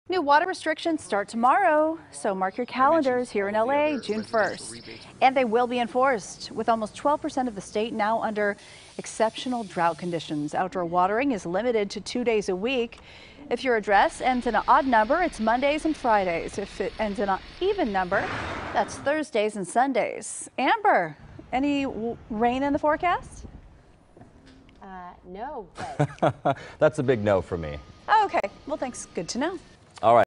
New water restrictions start tomorrow, so mark your calendars here in LA, June 1st. And they will be enforced, with almost 12% of the state now under exceptional drought conditions. Outdoor watering is limited to 2 days a week. If your address ends in an odd number, it's Mondays and Fridays. If it ends in an even number, that's Thursdays and Sundays. Amber, any rain in the forecast? No, but That's a big no for me. Oh, okay, well, thanks. Good to know. All right.